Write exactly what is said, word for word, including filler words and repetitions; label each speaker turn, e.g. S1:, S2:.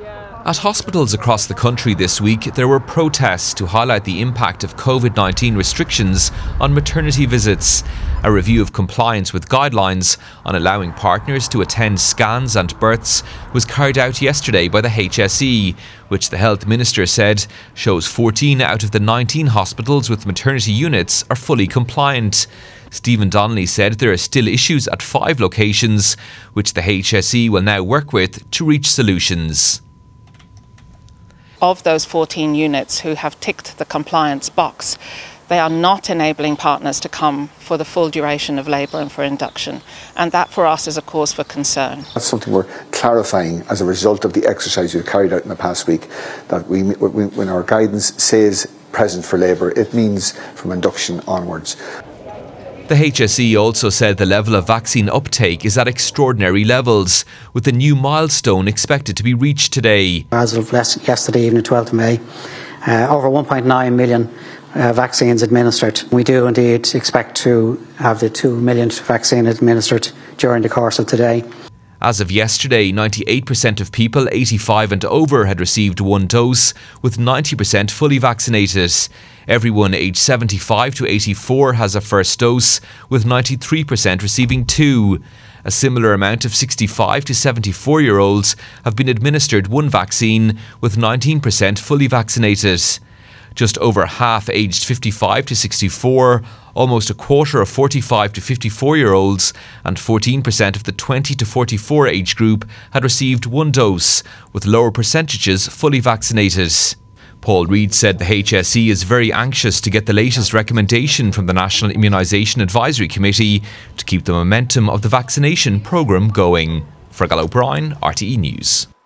S1: At hospitals across the country this week, there were protests to highlight the impact of COVID nineteen restrictions on maternity visits. A review of compliance with guidelines on allowing partners to attend scans and births was carried out yesterday by the H S E, which the Health Minister said shows fourteen out of the nineteen hospitals with maternity units are fully compliant. Stephen Donnelly said there are still issues at five locations, which the H S E will now work with to reach solutions.
S2: Of those fourteen units who have ticked the compliance box, they are not enabling partners to come for the full duration of labour and for induction. And that for us is a cause for concern.
S3: That's something we're clarifying as a result of the exercise we've carried out in the past week, that we, we, when our guidance says present for labour, it means from induction onwards.
S1: The H S E also said the level of vaccine uptake is at extraordinary levels, with a new milestone expected to be reached today.
S4: As of yesterday evening, twelfth of May, uh, over one point nine million uh, vaccines administered. We do indeed expect to have the two millionth vaccine administered during the course of today.
S1: As of yesterday, ninety-eight percent of people eighty-five and over had received one dose, with ninety percent fully vaccinated. Everyone aged seventy-five to eighty-four has a first dose, with ninety-three percent receiving two. A similar amount of sixty-five to seventy-four year olds have been administered one vaccine, with nineteen percent fully vaccinated. Just over half aged fifty-five to sixty-four, almost a quarter of forty-five to fifty-four year olds, and fourteen percent of the twenty to forty-four age group had received one dose, with lower percentages fully vaccinated. Paul Reid said the H S E is very anxious to get the latest recommendation from the National Immunisation Advisory Committee to keep the momentum of the vaccination programme going. For Gallo O'Brien, R T E News.